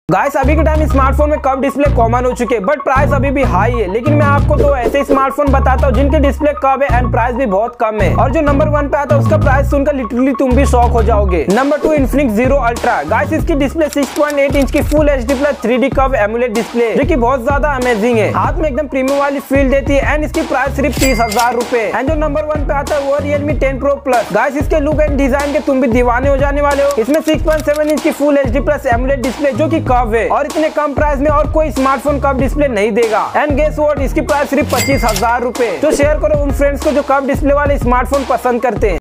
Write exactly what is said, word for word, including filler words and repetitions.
Guys अभी के time smartphone में कर्व डिस्प्ले कॉमन हो चुके हैं, बट प्राइस अभी भी हाई है। लेकिन मैं आपको तो ऐसे स्मार्टफोन बताता हूँ जिनके डिस्प्ले कर्व है एंड प्राइस भी बहुत कम है। और जो नंबर वन पे आता है उसका प्राइस सुनकर लिटरली तुम भी शॉक हो जाओगे। Number two Infinix zero ultra. Guys इसकी display six point eight inch की full H D plus three D curve AMOLED display जो की बहुत ज्यादा अमेजिंग है, हाथ में एकदम प्रीमियम वाली फील देती है एंड इसकी प्राइस सिर्फ तीस हजार रूपए। एंड जो नंबर वन पे आता है वो Realme ten pro plus. Guys इसके लुक एंड डिजाइन के तुम भी दीवाने हो जाने वाले हो। इसमें सिक्स पॉइंट सेवन इंच की full H D plus AMOLED display जो की कर्व है और इतने कम प्राइस में और कोई स्मार्टफोन कर्व डिस्प्ले नहीं देगा। एंड गेस व्हाट, इसकी प्राइस सिर्फ पच्चीस हजार रूपए। तो शेयर करो उन फ्रेंड्स को जो कर्व डिस्प्ले वाले स्मार्टफोन पसंद करते हैं।